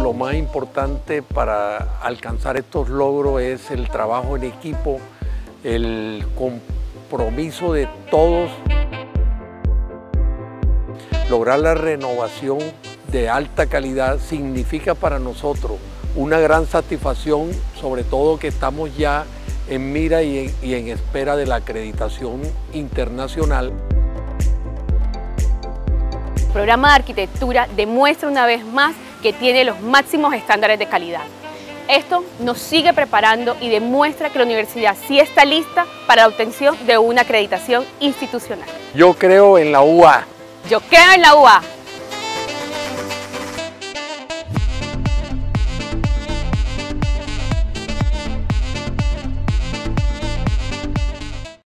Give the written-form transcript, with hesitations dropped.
lo más importante para alcanzar estos logros es el trabajo en equipo, el compromiso de todos. Lograr la renovación de alta calidad significa para nosotros una gran satisfacción, sobre todo que estamos ya en mira y en espera de la acreditación internacional. El programa de arquitectura demuestra una vez más que tiene los máximos estándares de calidad. Esto nos sigue preparando y demuestra que la universidad sí está lista para la obtención de una acreditación institucional. Yo creo en la UA. Yo creo en la UA.